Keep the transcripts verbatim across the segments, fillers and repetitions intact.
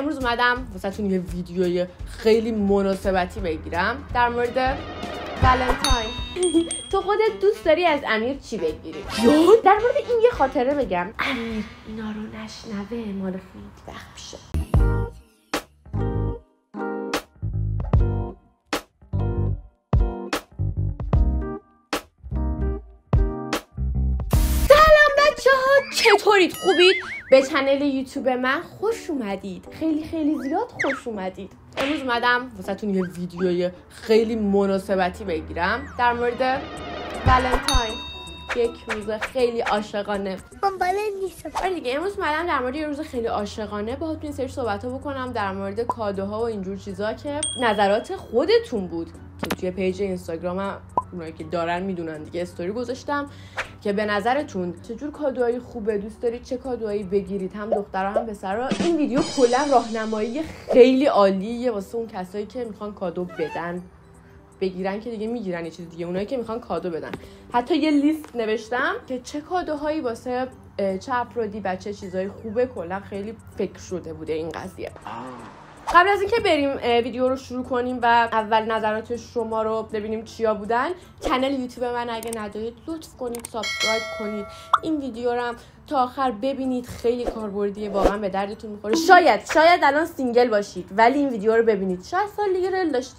امروز اومدم واسهتون یه ویدیوی خیلی مناسبتی بگیرم در مورد ولنتاین. تو خودت دوست داری از امیر چی بگیری؟ در مورد این یه خاطره بگم. امیر اینا رو نشنوه، مال خیلی وقت پیشه. چطورید؟ خوبید؟ به چنل یوتیوب من خوش اومدید. خیلی خیلی زیاد خوش اومدید. امروز اومدم واسهتون یه ویدیوی خیلی مناسبتی بگیرم در مورد ولنتاین، یک روز خیلی عاشقانه. من نیستم. آره دیگه، امروز اومدم در مورد یه روز خیلی عاشقانه باهاتون این سری صحبت‌ها بکنم در مورد کادوها و اینجور چیزا که نظرات خودتون بود که توی پیج اینستاگرامم اونایی که دارن میدونن دیگه استوری گذاشتم که به نظرتون چجور کادوهایی خوبه، دوست دارید چه کادوهایی بگیرید، هم دخترها هم پسرها. این ویدیو کلا راهنمایی خیلی عالیه واسه اون کسایی که میخوان کادو بدن، بگیرن که دیگه میگیرن یه چیز دیگه، اونایی که میخوان کادو بدن. حتی یه لیست نوشتم که چه کادوهایی واسه چه افرادی بچه چیزای خوبه. کلا خیلی فکر شده بوده این قضیه. قبل از اینکه بریم ویدیو رو شروع کنیم و اول نظرات شما رو ببینیم چیا بودن، کانال یوتیوب من اگه ندارید لطف کنید سابسکرایب کنید، این ویدیو رو هم تا آخر ببینید، خیلی کاربردیه، واقعا به دردتون میخوره. شاید شاید الان سینگل باشید ولی این ویدیو رو ببینید، شاید سال دیگه رل داشتید،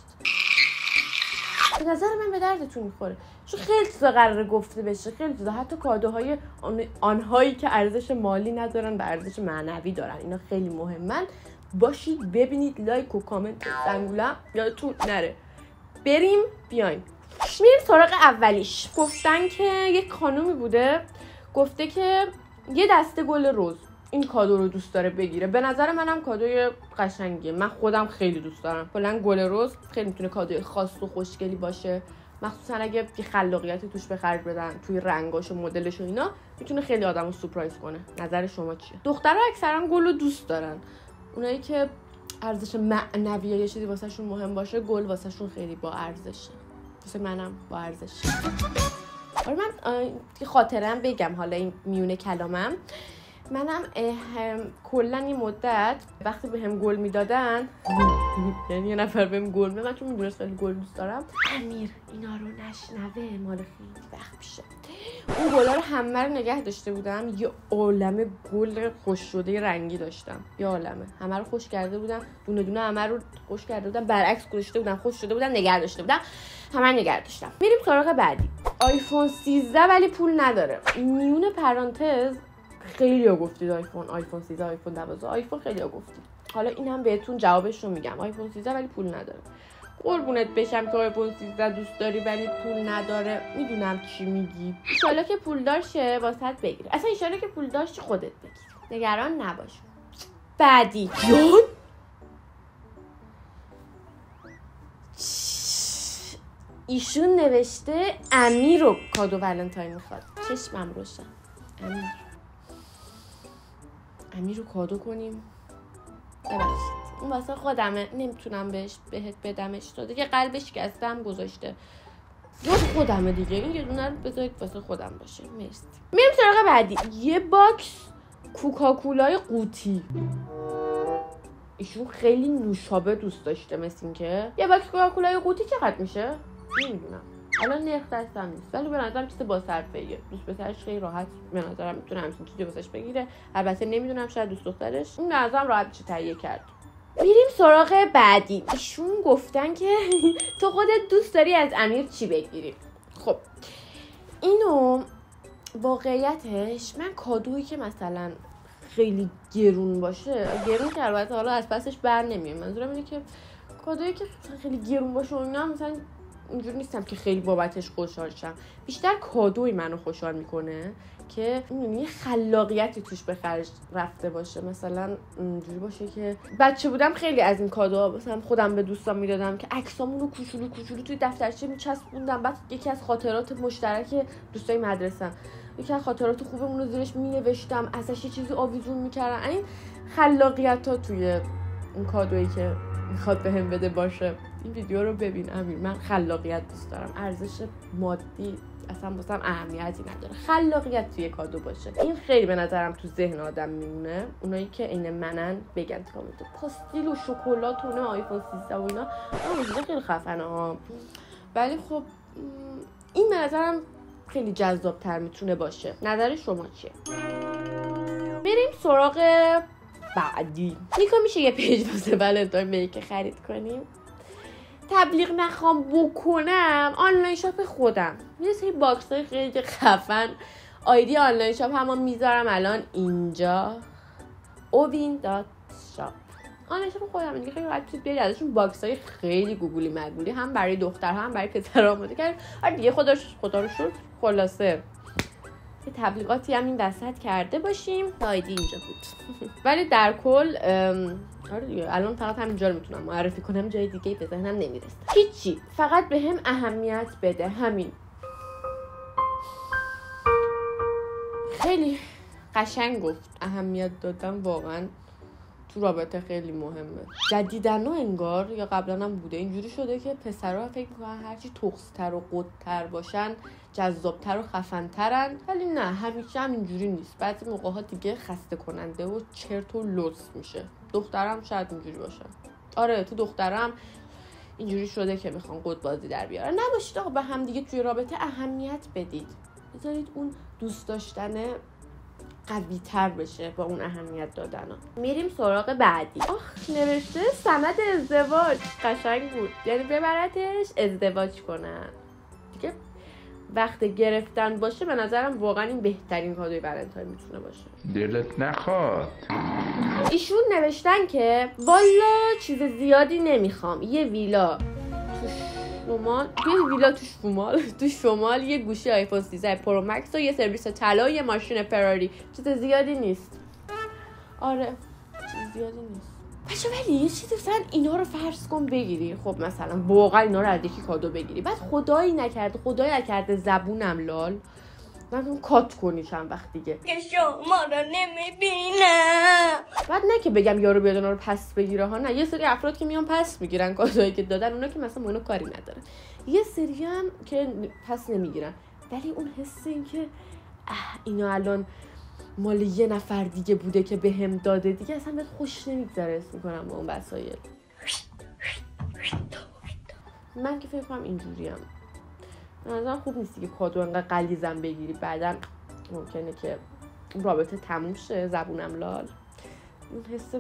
به نظر من به دردتون میخوره. چون خیلی چیزا قراره گفته بشه، خیلی چیزا، حتی کادوهای آن... آنهایی که ارزش مالی ندارن و ارزش معنوی دارن، اینا خیلی مهمن. باشید ببینید، لایک و کامنت زنگولم یادتون نره. بریم بیایم میریم سراغ اولیش. گفتن که یک خانومی بوده گفته که یه دسته گل رز این کادو رو دوست داره بگیره. به نظر منم کادوی قشنگیه، من خودم خیلی دوست دارم. کلا گل رز خیلی میتونه کادوی خاص و خوشگلی باشه، مخصوصا اگه یه خلاقیت توش به خرج بدن توی رنگاش و مدلش و اینا، میتونه خیلی آدمو سورپرایز کنه. نظر شما چیه؟ دخترها اکثرا گل رو دوست دارن، اونایی که ارزش معنوی یا یه چیزی واسهشون مهم باشه، گل واسهشون خیلی با ارزشه. واسه منم با ارزشه. آره من یه خاطره‌ام بگم حالا این میونه کلامم. منم کلا این مدت وقتی بهم گل میدادن، یعنی یه نفر بهم گل میداد، من چون میدونست خیلی گل دوست دارم، امیر اینا رو نشنوه، مال خیلی وقت پیشه، اون گلا رو همه رو نگه داشته بودم. یه عالمه گل خوش شده رنگی داشتم، یه عالمه، همه رو خوش کرده بودم، دونه دونه همه رو خوش کرده بودم، برعکس گذاشته بودم، خوش شده بودن، نگه داشته بودم، همه رو نگه داشتم. میریم سراغ بعدی. آیفون سیزده ولی پول نداره. میون پرانتز خیلی ها گفتید آیفون آیفون سیزده، آیفون دوازده، آیفون خیلی ها گفتید. حالا اینم بهتون جوابش رو میگم. آیفون سیزده ولی پول نداره. قربونت بشم که آیفون سیزده دوست داری ولی پول نداره. میدونم چی میگی. انشالله که پول داشته واسط بگیر. اصلا انشالله که پول داشتی خودت بگیر، نگران نباش. بعدی ایشون نوشته امیر رو کادو ولنتاین میخواد. چشمم روشن. امیر امیر رو کادو کنیم. ببخشید اون واسه خودمه، نمیتونم بهش بهت بدمش، تو دیگه قلبش شکستم گذاشته، واسه خودمه دیگه، این یه دونه رو بذارید واسه خودم باشه. مرسی. میریم سراغ بعدی. یه باکس کوکاکولای قوطی. ایشون خیلی نوشابه دوست داشته، مثل این که یه باکس کوکاکولای قوطی چقدر میشه نمیدونم، الان نرخ دستم نیست، ولی به نظرم چیز با صرفه‌ایه. دوست پسرش خیلی راحت به نظرم میتونه همچین چیزی واسش بگیره. البته نمیدونم، شاید دوست دخترش این به نظرم راحت بشه تهیه کرد. میریم سراغ بعدی. ایشون گفتن که تو خودت دوست داری از امیر چی بگیری. خب اینو واقعیتش من کادویی که مثلا خیلی گرون باشه، گرون که البته حالا از پسش بر نمیام، منظورم اینه که کادویی که خیلی گرون باشه و اینا مثلا اینجور نیستم که خیلی بابتش خوشحال شم. بیشتر کادوی منو خوشحال میکنه که یه خلاقیتی توش به خرج رفته باشه. مثلا اینجوری باشه که بچه بودم خیلی از این کادوها مثلا خودم به دوستام میدادم که عکسامون رو کوچولو کوچولو توی دفترچه میچسبوندم، بعد یکی از خاطرات مشترک دوستای مدرسه‌ام، یکی از خاطرات خوبمون رو زیرش مینوشتم، ازش یه چیزی آویزون میکردم. این خلاقیت‌ها توی این کادویی که میخواد بهم بده باشه. این ویدیو رو ببین امیر. من خلاقیت دوست دارم، ارزش مادی اصلا واسم اهمیتی نداره، خلاقیت توی کادو باشه. این خیلی به نظرم تو ذهن آدم میمونه. اونایی که عین منن بگن تو پاستیل و شکلات و نه آیفون سیزده و اینا اون خیلی خفنه ها، ولی خب این به نظرم خیلی جذاب تر میتونه باشه. نظر شما چیه؟ بریم سراغ بعدی. نیکا میشه یه پیج واسه ولنتاین میک خرید کنیم؟ تبلیغ نخوام بکنم، آنلاین شاپ خودم یه سری باکس های خیلی خفن، آیدی آنلاین شاپ همون میذارم الان اینجا، اووین دات شاپ. آنلاین شاپ خودم دیگه خیلی راحت میتونید بیارید ازشون باکس های خیلی گوگلی مگولی هم برای دختر هم برای پسر آماده کردیم. آره دیگه خدا خدا رو شکر خلاصه یه تبلیغاتی هم این وسط کرده باشیم. آیدی اینجا بود. ولی در کل آره دیگه الان فقط همینجا رو میتونم معرفی کنم، جای دیگه به ذهنم نمیرسه. هیچی، فقط به هم اهمیت بده، همین. خیلی قشنگ گفت، اهمیت دادن واقعا تو رابطه خیلی مهمه. جدیدن انگار یا قبلا هم بوده اینجوری شده که پسرها فکر میکنن هرچی تخستر و قدتر باشن جذابتر و خفنترن، ولی نه، همیشه هم اینجوری نیست. بعضی موقع ها دیگه خسته کننده و چرت و لوس میشه. دخترم شاید اینجوری باشن. آره تو دخترم اینجوری شده که میخوان قد بازی در بیارن. نباشید آقا، به هم دیگه توی رابطه اهمیت بدید، بذارید اون دوست داشتن قوی تر بشه با اون اهمیت دادن ها. میریم سراغ بعدی. آخ نوشته سند ازدواج، قشنگ بود، یعنی ببرتش ازدواج کنن دیگه. وقت گرفتن باشه به نظرم واقعا این بهترین کادوی ولنتاین میتونه باشه. دلت نخواد. ایشون نوشتن که والا چیز زیادی نمیخوام، یه ویلا تو شمال، یه ویلا تو شمال تو شمال یه گوشی آیفون سیزده پرو مکس و یه سرویس طلا و یه ماشین فراری. چیز زیادی نیست. آره چیز زیادی نیست بچه، ولی یه چیزی مثلا اینا رو فرض کن بگیری، خب مثلا واقعا اینا رو از یکی کادو بگیری، بعد خدایی نکرده خدایی نکرده زبونم لال من کات کنی چند وقت دیگه که شما رو نمیبینم، بعد نه که بگم یارو بیاد اونا رو پس بگیره ها، نه، یه سری افراد که میان پس میگیرن کادویی که دادن، اونا که مثلا اونو کاری ندارن، یه سری هم که پس نمیگیرن، ولی اون حس این که اه اینا الان مال یه نفر دیگه بوده که بهم داده دیگه اصلا بهت خوش نمیگذره. اسم میکنم با اون وسایل. من که فکر کنم اینجوریم. مثلا خوب نیستی که کادو انقدر غلیظم بگیری بعدن ممکنه که رابطه تموم شه، زبونم لال. اون حس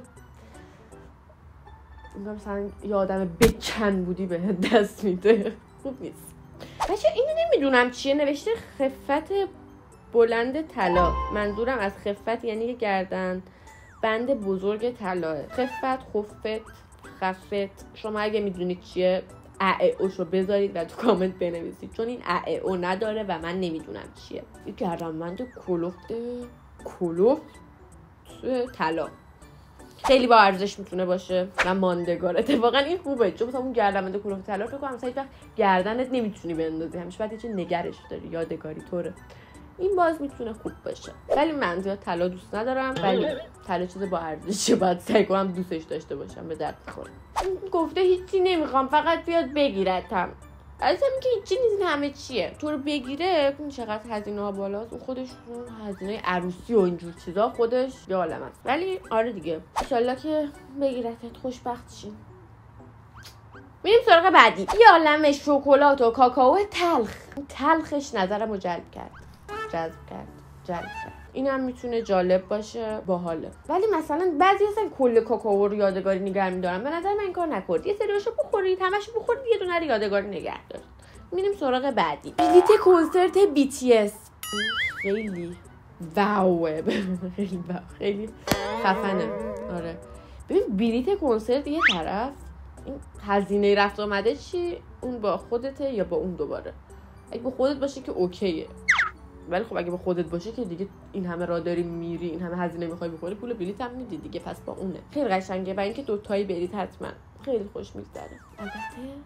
اون مثلا یه آدم بکن بودی به دست میده، خوب نیست. بچه اینو نمیدونم چیه، نوشته خفت بلند طلا. منظورم از خفت یعنی یه گردن بند بزرگ طلاه. خفت، خفت، خفت، شما اگه میدونید چیه ا-اوشو بذارید و تو کامنت بنویسید، چون این ا-او نداره و من نمیدونم چیه. یه گردن بند کلفت کلفت طلا خیلی با ارزش میتونه باشه و ماندگار. اتفاقا این خوبه، چون مثلا اون گردن بند کلفت طلا تو کنم مثلا هیچ وقت گردنت نمیتونی بندازی، همیشه بعد یه نگرش داری، یادگاری طوره. این باز میتونه خوب باشه، ولی من زیاد طلا دوست ندارم، ولی طلا چیز با ارزشه، باید سعی کنم دوستش داشته باشم، به درد بخوره. گفته هیچی نمیخوام فقط بیاد بگیرتم. اصلا میگه هیچی نیست، این همه چیه تو رو بگیره. این چقدر هزینه ها بالاست، اون خودش هزینه عروسی و اینجور چیزا خودش یه عالم است. ولی آره دیگه ان شاءالله که بگیرتت، خوشبخت شین. میریم سراغ بعدی. یه عالمه شکلات و کاکائو تلخ. تلخش نظرمو جلب کرد، جذب کرد، جلب کرد. این هم میتونه جالب باشه، باحاله. ولی مثلا بعضی اصلا کل کاکائو رو یادگاری نگه می‌دارن. به نظر من این کار نکنید. یه سریاشو بخورید، همش بخورید، یه دونه رو یادگاری نگه دارید. میریم سراغ بعدی. بلیت کنسرت بی تی اس. خیلی واو، خیلی واو، خیلی خفنه. آره ببین بلیت کنسرت یه طرف، این هزینه رفت آمده چی؟ اون با خودته یا با اون دوباره؟ اگه با خودت باشه که اوکیه، ولی خب اگه با خودت باشه که دیگه این همه راه داری میری، این همه هزینه میخوای بخوری، پول بلیط هم میدی دیگه، پس با اونه. خیلی قشنگه و اینکه دو تایی برید حتما خیلی خوش میگذره. البته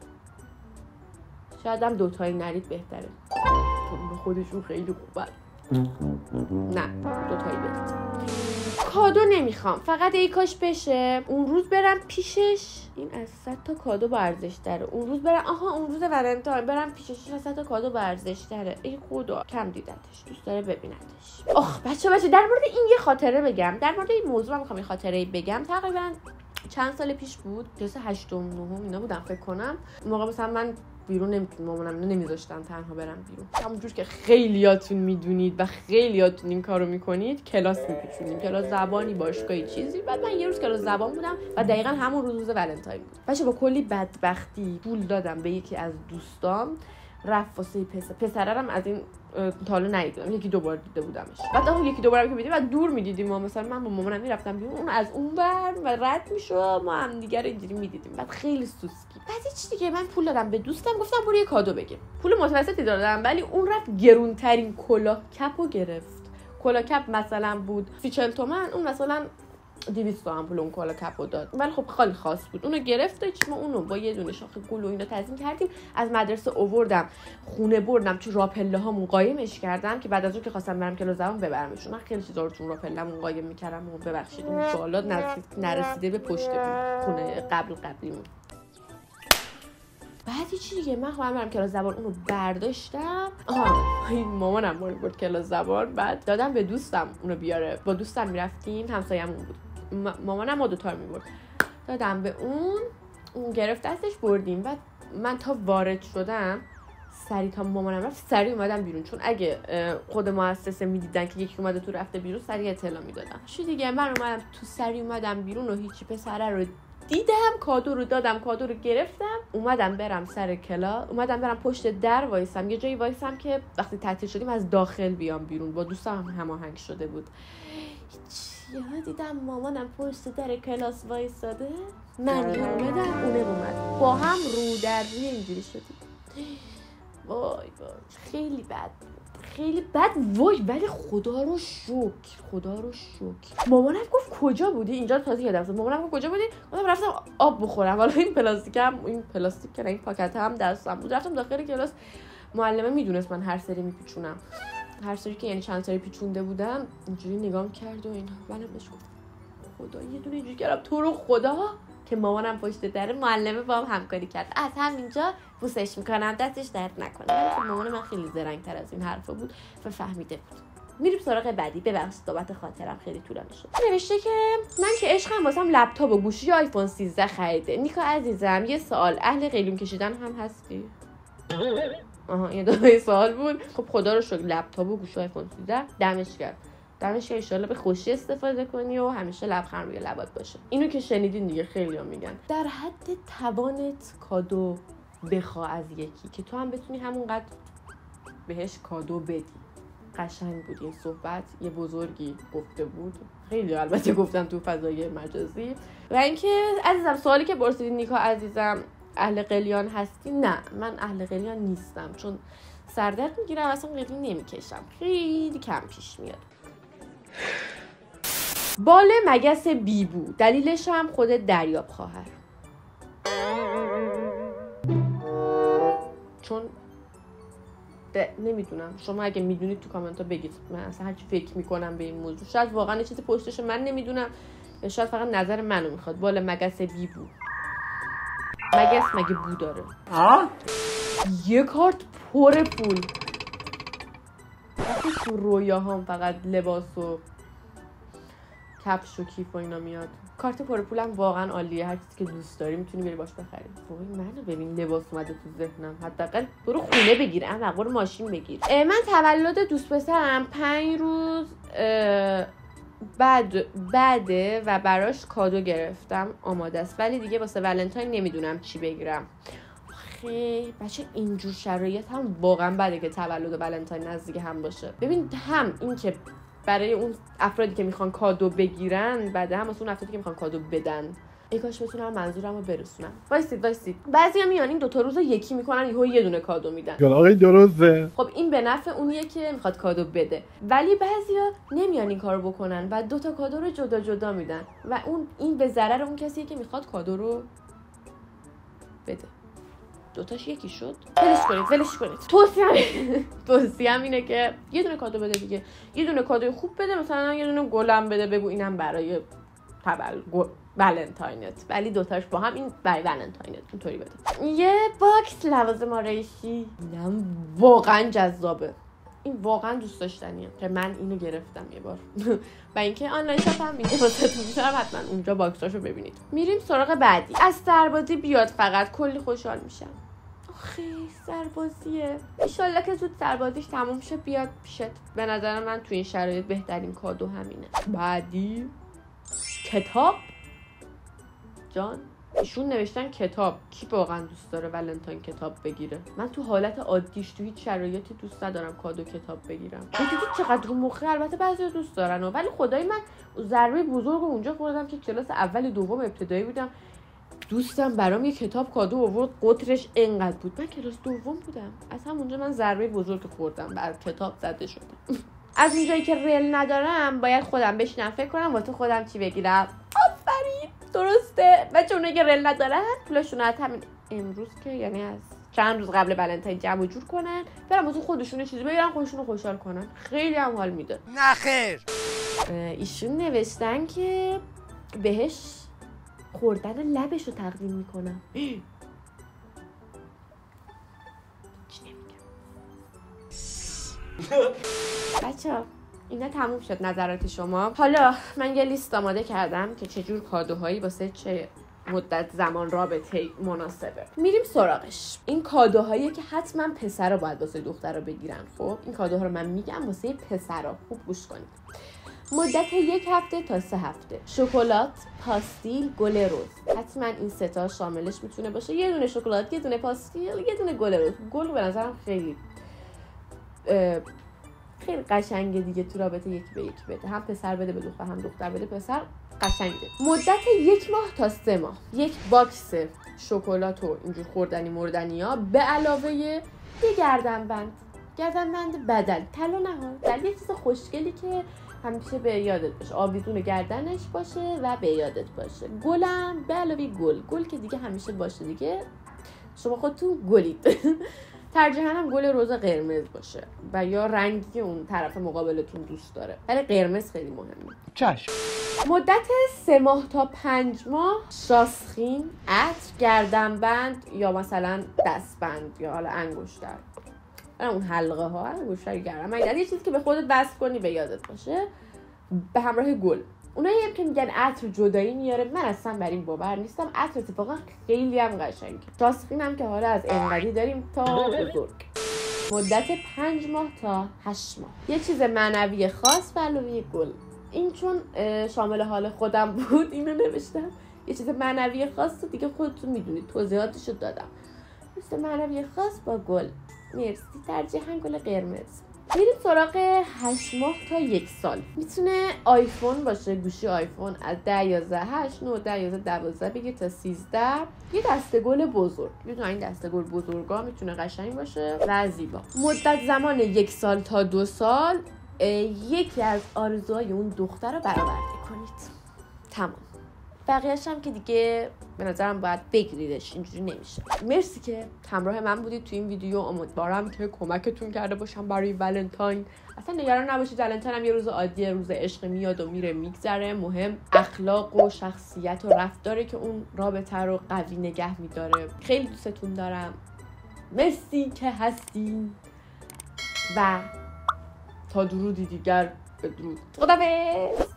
شاید هم دو تایی نرید بهتره، چون به خودشون خیلی خوبه. نه دو تایی برید. کادو نمیخوام، فقط ای کاش بشه اون روز برم پیشش این از صد تا کادو با ارزش داره، اون روز برم آها اون روز ولنتاین برم پیشش از صد تا کادو با ارزش داره. ای خدا کم دیدتش، دوست داره ببینتش. آخ بچه بچه در مورد این یه خاطره بگم، در مورد این موضوع من میخوام یه خاطره بگم. تقریبا چند سال پیش بود، کلاس هشتم نهم اینا بودم فکر کنم. اون موقع مثلا من بیرون نمیتونم، مامانم نمیذاشتن تنها برم بیرون. همونجور که خیلیاتون میدونید و خیلیاتون این کارو میکنید، کلاس میپیچونیم، کلاس زبانی، باشگاهی چیزی. بعد من یه روز کلاس زبان بودم و دقیقاً همون روز روز ولنتاین بود. بچه با کلی بدبختی پول دادم به یکی از دوستام، رفت واسه پسر پسرم از این تالو ندیدم، یکی دو بار دیده بودمش. بعد اون یکی دو بارم که میدیدیم و دور میدیدیم، ما مثلا من با مامانم میرفتم بیرون، اون از اون ور و رد میشد، ما هم دیگه رو اینجوری میدیدیم. بعد خیلی سوسکی. بعد چی دیگه من پول دادم به دوستم، گفتم برو یه کادو بگیر. پول متوسطی دادم ولی اون رفت گرونترین کلاه کپو گرفت. کلاه کپ مثلا بود سی چهل تومن، اون مثلا دویست تومن پول اون کلاه کپو داد. ولی خب خیلی خاص بود. اونو گرفتش، ما اونو با یه دونه شاخه گل و اینا تزیین کردیم، از مدرسه آوردم خونه بردم تو راپله هامون قایمش کردم که بعد از اون که خواستم برم کلاس زبان ببرمشون. من خیلی چیزا رو تو راپله‌مون قایم می‌کردم و ببخشید اون سوالات نرسیده به پشت خونه قبل قبلیمون. بعد چی دیگه من خودم برم کلاس زبان، اونو برداشتم. آها این مامانم ما رو برد کلاس زبان، بعد دادم به دوستم اونو بیاره. با دوستم میرفتیم، همسایه‌مون بود. مامانم ما دوتا رو میبرد. دادم به اون، اون گرفت دستش بردیم. بعد من تا وارد شدم سریع تا مامانم رفت سریع اومدم بیرون، چون اگه خود مؤسسه میدیدن که یکی اومده تو رفته بیرون سریع اطلاع میدادم. چی دیگه من اومدم تو سریع اومدم بیرون و هیچی پسره رو دیدم، کادو رو دادم، کادو رو گرفتم، اومدم برم سر کلاس، اومدم برم پشت در وایسم، یه جایی وایسم که وقتی تعطیل شدیم از داخل بیام بیرون. با دوستم هماهنگ شده بود. یهو دیدم مامانم پشت در کلاس وایساده، من اومدم اونه اومد، با هم رو در روی اینجوری شدیم. وای وای خیلی بد خیلی بد وای. ولی خدا رو شکر خدا رو شکر مامانم گفت کجا بودی؟ اینجا تازه یادم افتاد. مامانم گفت کجا بودی؟ گفتم رفتم آب بخورم. حالا این پلاستیکم این پلاستیک که این پاکت هم دستم بود، رفتم داخل کلاس. معلمه میدونست من هر سری میپیچونم، هر سری که یعنی چند سری پیچونده بودم اینجوری نگام کرد و اینا. منم بهش گفتم خدا یه دونه اینجوری کردم تو رو خدا که مامانم پشت در. معلمه با هم همکاری کرد، از همینجا بوسش میکنم دستش درد نکنه. ولی مامان من خیلی زرنگ‌تر از این حرفا بود و فهمیده بود. میریم سراغ بعدی. ببخشید بابت خاطرم خیلی طولانی شد. نوشته که من که عشقم واسم لپتاپ و گوشی آیفون سیزده خریده. نیکا عزیزم یه سوال، اهل قلیون کشیدن هم هستی؟ آها این دو سوال بود. خب خدا رو شکر لپتاپ و گوشی آیفون سیزده دمش گرم. دمش گرم، ان شاءالله به خوشی استفاده کنی و همیشه لبخند روی لبات باشه. اینو که شنیدین دیگه، خیلی‌ها میگن در حد توانت کادو بخوا از یکی که تو هم بتونی همونقدر بهش کادو بدی. قشنگ بود این صحبت، یه بزرگی گفته بود. خیلی البته گفتن تو فضای مجازی. و اینکه عزیزم سوالی که پرسیدین نیکا عزیزم اهل قلیان هستی؟ نه من اهل قلیان نیستم، چون سردرد میگیرم، اصلا قلیون نمیکشم، خیلی کم پیش میاد. بال مگس بیبو، دلیلش هم خود دریاب خواهر، چون نمیدونم، شما اگه میدونید تو کامنت ها بگید. من اصلا هرچی فکر میکنم به این موضوع، شاید واقعا یه چیزی پشتش من نمیدونم، یا شاید فقط نظر منو میخواد. بال مگس بیبو، مگس مگه بو داره؟ آه؟ یه کارت پر پول. وقتی تو رویاهام فقط لباس و کفش و کیف و اینا میاد. کارت پر پولم واقعا عالیه، هر چیزی که دوست داری میتونی بری باش بخری. وای منو ببین لباس اومده تو ذهنم، حداقل برو خونه بگیر، اما برو ماشین بگیر. من تولد دوست پسرم پنج روز بعد بعده و براش کادو گرفتم، آماده است، ولی دیگه واسه ولنتاین نمیدونم چی بگیرم. خیلی بچه اینجور شرایط هم واقعا بده که تولد و ولنتاین نزدیک هم باشه. ببین هم این که برای اون افرادی که میخوان کادو بگیرن، بعد هم واسه اون افرادی که میخوان کادو بدن. ای کاش بتونم منظورمو برسونم. وایسید وایسید بعضیا میان این دو تا روزو یکی میکنن، یهو یه دونه کادو میدن. آقای درسته. خب این به نفع اونیه که میخواد کادو بده، ولی بعضیا نمیان این کارو بکنن و دو تا کادو رو جدا جدا میدن و اون این به ضرر اون کسیه که میخواد کادو رو بده. دوتاش یکی شد. ولش کنید ولش کنید. توصیه‌ام توصیه‌ام اینه که یه دونه کادو بده دیگه. یه دونه کادوی خوب بده، مثلا یه دونه گلم بده، بگو اینم برای تبل ولنتاینت، ولی دوتاش با هم این برای ولنتاینت اینطوری بده. یه باکس لوازم آرایشی، اینم واقعا جذابه. این واقعا دوست داشتنیه که من اینو گرفتم یه بار و اینکه آنلاین شاپ هم اینجا واسهتون میذارم، حتما اونجا باکساشو ببینید. میریم سراغ بعدی. از سربازی بیاد فقط کلی خوشحال میشم. آخه سربازیه، انشالله که زود سربازیش تموم شه بیاد پیشت. به نظر من تو این شرایط بهترین کادو همینه. بعدی کتاب. جان ایشون نوشتن کتاب. کی واقعا دوست داره ولنتاین کتاب بگیره؟ من تو حالت عادیش تو هیچ شرایطی دوست ندارم کادو کتاب بگیرم. دیدید چقدر رو مخه؟ البته بعضیا دوست دارن و ولی خدای من ضربه بزرگ اونجا خوردم که کلاس اول دوم ابتدایی بودم، دوستم برام یه کتاب کادو آورد، قطرش اینقدر بود. من کلاس دوم بودم، از همونجا من ضربه بزرگ خوردم، بر کتاب زده شدم. از اونجایی که ریل ندارم باید خودم بشینم فکر کنم واسه خودم چی بگیرم. آفرین درسته. بچه اونایی که ریل ندارن پولشون از همین امروز که یعنی از چند روز قبل ولنتاین جمع جور کنن، برن واسه خودشون چیزی بگیرن، خودشون رو خوشحال کنن. خیلی هم حال میده. نه خیر. ایشون نوشتن که بهش خوردن لبش رو تقدیم میکنم. چی نمیگم. بچه ها اینا تموم شد نظرات شما. حالا من یه لیست آماده کردم که چجور کادوهایی واسه چه مدت زمان رابطه مناسبه. میریم سراغش. این کادوهایی که حتما پسرا باید واسه دخترا بگیرن. خب این کادوها رو من میگم واسه پسرا، خوب گوش کنید. مدت یک هفته تا سه هفته. شکلات، پاستیل، گل رز. حتما این سه تا شاملش میتونه باشه. یه دونه شکلات، یه دونه پاستیل، یه دونه گل رز. گل به نظرم خیلی خیلی قشنگه دیگه تو رابطه یک به یک بده. هم پسر بده به دختر، هم دختر بده پسر. قشنگه. مدت یک ماه تا سه ماه. یک باکس شکلات و اینجور خوردنی مردنی ها به علاوه یه گردنبند. گردنبند بدل، طلا نه، در یه چیز خوشگلی که همیشه به یادت باشه. آویزون گردنش باشه و به یادت باشه. گلم به علاوه گل. گل که دیگه همیشه باشه دیگه. شما خودتون گلید. ترجیحاً هم گل رز قرمز باشه و یا رنگی که اون طرف مقابلتون دوست داره، ولی قرمز خیلی مهمه. چشم. مدت سه ماه تا پنج ماه شاسخین، عطر، گردنبند یا مثلا دستبند یا حالا انگشتر. اون حلقه ها انگشتر گردنبند، یعنی یه چیزی که به خودت وصل کنی به یادت باشه به همراه گل. اونایی هم که میگن عطر جدایی میاره، من اصلا بر این باور نیستم. عطر اتفاقا خیلی هم قشنگه. شاسخین هم که حالا از انقدی داریم تا بزرگ. مدت پنج ماه تا هشت ماه. یه چیز معنوی خاص به علاوه گل. این چون شامل حال خودم بود اینو نوشتم. یه چیز معنوی خاص دیگه خودتون میدونید، توضیحاتشو دادم. مثل معنوی خاص با گل. مرسی. ترجیحاً گل قرمز. میریم سراغ هشت ماه تا یک سال. میتونه آیفون باشه، گوشی آیفون از ده یازده هشت نه ده یازده دوازده بگیر تا سیزده. یه دسته گل بزرگ. میتونه این دسته گل بزرگا میتونه قشنگ باشه و زیبا. مدت زمان یک سال تا دو سال. یکی از آرزوهای اون دختر رو برآورده کنید. تمام. بقیه‌اش هم که دیگه به نظرم باید بگیریدش، اینجوری نمیشه. مرسی که همراه من بودید تو این ویدیو. امیدوارم که کمکتون کرده باشم برای ولنتاین. اصلا نگران نباشید، ولنتاین هم یه روز عادیه، روز عشق میاد و میره میگذره. مهم اخلاق و شخصیت و رفتاره که اون رابطه رو قوی نگه میداره. خیلی دوستتون دارم. مرسی که هستین و تا درودی دیگر بدرود. خداحافظ.